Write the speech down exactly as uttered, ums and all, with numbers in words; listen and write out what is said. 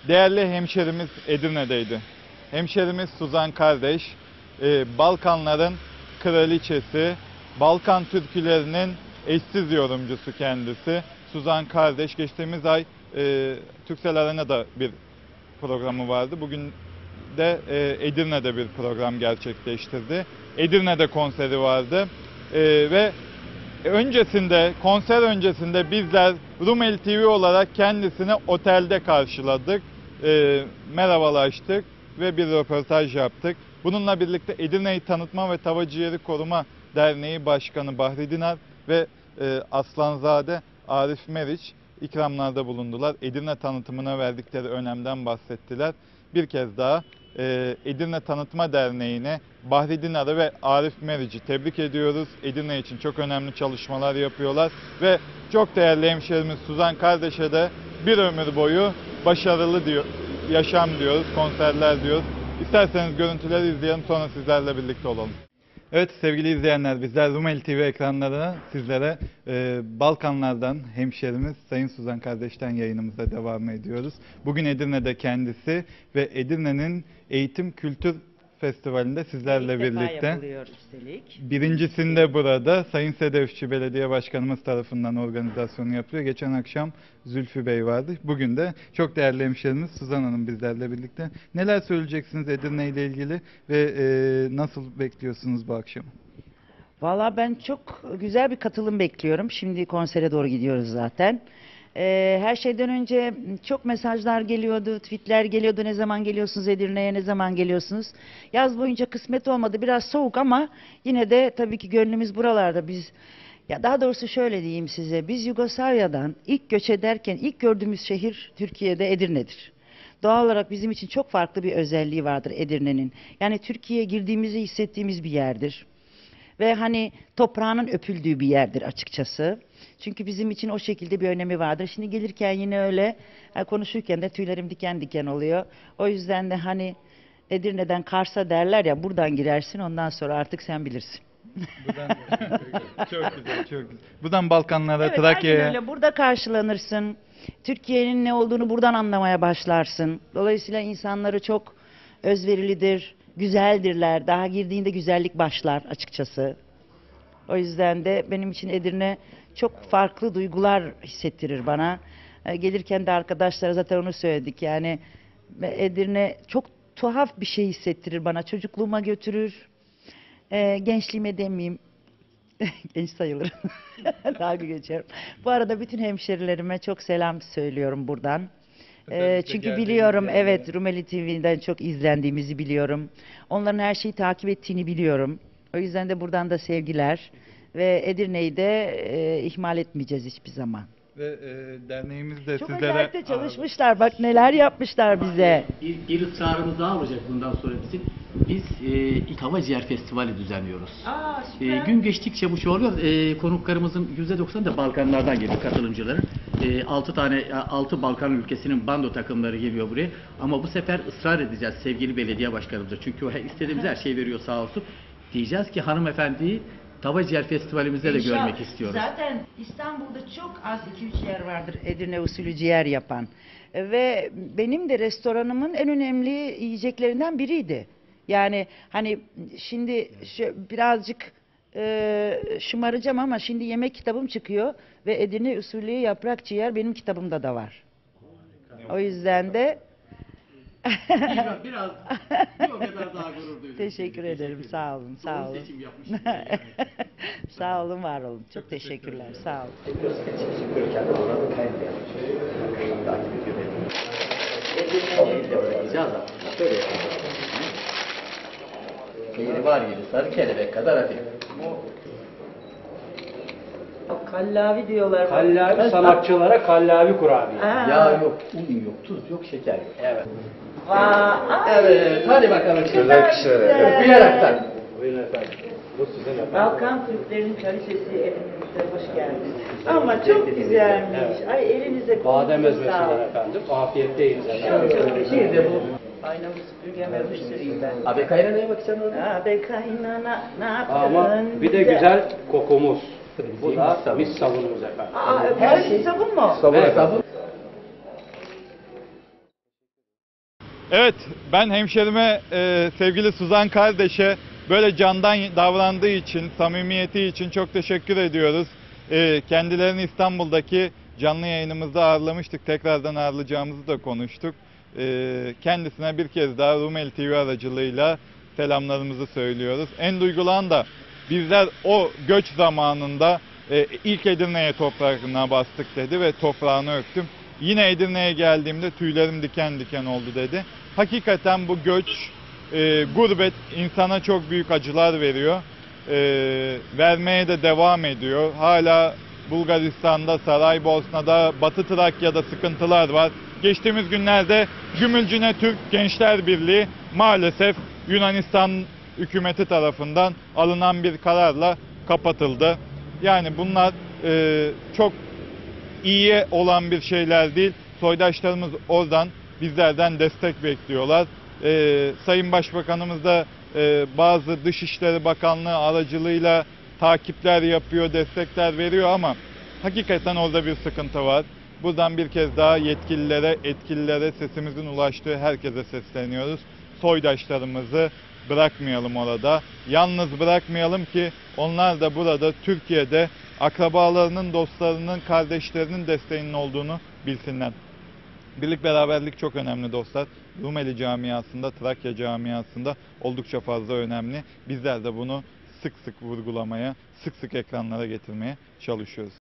değerli hemşerimiz Edirne'deydi. Hemşerimiz Suzan kardeş, e, Balkanların kraliçesi, Balkan türkülerinin eşsiz yorumcusu kendisi. Suzan kardeş geçtiğimiz ay e, Turkcell Arena'da bir programı vardı. Bugün de e, Edirne'de bir program gerçekleştirdi. Edirne'de konseri vardı e, ve öncesinde, konser öncesinde bizler Rumeli T V olarak kendisini otelde karşıladık, e, merhabalaştık ve bir röportaj yaptık. Bununla birlikte Edirne'yi Tanıtma ve Tavacıyer'i Koruma Derneği Başkanı Bahri Dinar ve e, Aslanzade Arif Meriç ikramlarda bulundular. Edirne tanıtımına verdikleri önemden bahsettiler. Bir kez daha e, Edirne Tanıtma Derneği'ne Bahri Dinar'ı ve Arif Meriç'i tebrik ediyoruz. Edirne için çok önemli çalışmalar yapıyorlar ve çok değerli hemşerimiz Suzan kardeşe de bir ömür boyu başarılı diyor, yaşam diyoruz, konserler diyoruz. İsterseniz görüntüleri izleyelim, sonra sizlerle birlikte olalım. Evet sevgili izleyenler, bizler Rumeli T V ekranlarına sizlere e, Balkanlardan hemşerimiz Sayın Suzan kardeşten yayınımıza devam ediyoruz. Bugün Edirne'de kendisi ve Edirne'nin Eğitim Kültür Festivali'nde sizlerle İlk birlikte. defa yapılıyor üstelik. Birincisinde burada Sayın Sedefçi Belediye Başkanımız tarafından organizasyonu yapılıyor. Geçen akşam Zülfü Bey vardı. Bugün de çok değerli hemşerimiz Suzan Hanım bizlerle birlikte. Neler söyleyeceksiniz Edirne ile ilgili ve e, nasıl bekliyorsunuz bu akşamı? Valla ben çok güzel bir katılım bekliyorum. Şimdi konsere doğru gidiyoruz zaten. Ee, her şeyden önce çok mesajlar geliyordu, tweetler geliyordu. Ne zaman geliyorsunuz Edirne'ye, ne zaman geliyorsunuz? Yaz boyunca kısmet olmadı. Biraz soğuk ama yine de tabii ki gönlümüz buralarda. Biz, ya daha doğrusu şöyle diyeyim size. Biz Yugoslavya'dan ilk göç ederken ilk gördüğümüz şehir Türkiye'de Edirne'dir. Doğal olarak bizim için çok farklı bir özelliği vardır Edirne'nin. Yani Türkiye'ye girdiğimizi hissettiğimiz bir yerdir. Ve hani toprağının öpüldüğü bir yerdir açıkçası. Çünkü bizim için o şekilde bir önemi vardır. Şimdi gelirken yine öyle konuşurken de tüylerim diken diken oluyor. O yüzden de hani Edirne'den Kars'a derler ya, buradan girersin, ondan sonra artık sen bilirsin. Buradan, çok güzel, çok güzel. Buradan Balkanlara, Evet, Trakya'ya. öyle. Burada karşılanırsın. Türkiye'nin ne olduğunu buradan anlamaya başlarsın. Dolayısıyla insanları çok özverilidir, güzeldirler. Daha girdiğinde güzellik başlar açıkçası. O yüzden de benim için Edirne çok farklı duygular hissettirir bana. E, gelirken de arkadaşlara zaten onu söyledik. Yani Edirne çok tuhaf bir şey hissettirir bana. Çocukluğuma götürür. E, gençliğime demeyeyim. Genç sayılır. Dalga geçiyorum. Bu arada bütün hemşerilerime çok selam söylüyorum buradan. E, çünkü biliyorum, evet, Rumeli T V'den çok izlendiğimizi biliyorum. Onların her şeyi takip ettiğini biliyorum. O yüzden de buradan da sevgiler. Ve Edirne'yi de e, ihmal etmeyeceğiz hiçbir zaman. Ve e, derneğimiz de Çok sizlere... özellikle çalışmışlar. Bak neler yapmışlar bize. Bir, bir ısrarımız daha olacak bundan sonra bizim. Biz e, ilk Hava Ciğer Festivali düzenliyoruz. Aa, E, gün geçtikçe bu çoğalıyor. E, konuklarımızın yüzde doksanı da Balkanlardan geliyor, katılımcıların. E, altı tane, altı Balkan ülkesinin bando takımları geliyor buraya. Ama bu sefer ısrar edeceğiz sevgili belediye başkanımıza. Çünkü o istediğimiz her şeyi veriyor sağ olsun. Diyeceğiz ki hanımefendiyi Hava Ciğer Festivalimizde de İnşallah. görmek istiyoruz. Zaten İstanbul'da çok az iki üç yer vardır Edirne usulü ciğer yapan. Ve benim de restoranımın en önemli yiyeceklerinden biriydi. Yani hani şimdi şu, birazcık e, şımaracağım ama şimdi yemek kitabım çıkıyor ve Edirne usulü yaprak ciğer benim kitabımda da var. O yüzden de biraz, biraz bir o kadar daha gurur duydum. teşekkür ederim. Sağ olun. Sağ olun. Seçim yapmışsınız yani. Sağ olun, var olun. Çok teşekkürler. Sağ olun. Şöyle yapalım. Eğri var gibi sarı kelebek kadar hafif. Kallavi diyorlar. Kallavi sanatçılara kallavi kurabiye. Yağ yok, un yok, tuz yok, şeker yok. Evet. Vay. Evet, hadi bakalım. Güzel, güzel. Okuyaraktan. Buyurun efendim. Bu sizin efendim. Balkan Türklerinin kraliçesi evimizde hoş geldiniz. Ama çok güzelmiş. Evet. Ay elinize Badem koyun, sağ ezmesinden olun. efendim. Afiyetteyiz Çok efendim. çok Bir teşekkür de ederim. bu. Aynamı süpürgeme yapıştırayım ben. Abi kaynanaya bakacaksın orada. Abi kaynana ne yaptın? Ama bir de güzel kokumuz. Bu da mis sabunumuz efendim. Aa, her şey sabun mu? Sabun Evet, efendim. sabun. Evet, ben hemşerime, e, sevgili Suzan kardeşe böyle candan davrandığı için, samimiyeti için çok teşekkür ediyoruz. E, kendilerini İstanbul'daki canlı yayınımızda ağırlamıştık. Tekrardan ağırlayacağımızı da konuştuk. E, kendisine bir kez daha Rumeli T V aracılığıyla selamlarımızı söylüyoruz. En duygulan da bizler o göç zamanında e, ilk Edirne'ye toprağına bastık dedi ve toprağını öptüm. Yine Edirne'ye geldiğimde tüylerim diken diken oldu dedi. Hakikaten bu göç, e, gurbet insana çok büyük acılar veriyor. E, vermeye de devam ediyor. Hala Bulgaristan'da, Saraybosna'da, Batı Trakya'da sıkıntılar var. Geçtiğimiz günlerde Gümülcine Türk Gençler Birliği maalesef Yunanistan hükümeti tarafından alınan bir kararla kapatıldı. Yani bunlar e, çok iyiye olan bir şeyler değil. Soydaşlarımız oradan bizlerden destek bekliyorlar. Ee, Sayın Başbakanımız da e, bazı Dışişleri Bakanlığı aracılığıyla takipler yapıyor, destekler veriyor ama hakikaten orada bir sıkıntı var. Buradan bir kez daha yetkililere, etkililere, sesimizin ulaştığı herkese sesleniyoruz. Soydaşlarımızı bırakmayalım orada. Yalnız bırakmayalım ki onlar da burada Türkiye'de akrabalarının, dostlarının, kardeşlerinin desteğinin olduğunu bilsinler. Birlik beraberlik çok önemli dostlar. Rumeli camiasında, Trakya camiasında oldukça fazla önemli. Bizler de bunu sık sık vurgulamaya, sık sık ekranlara getirmeye çalışıyoruz.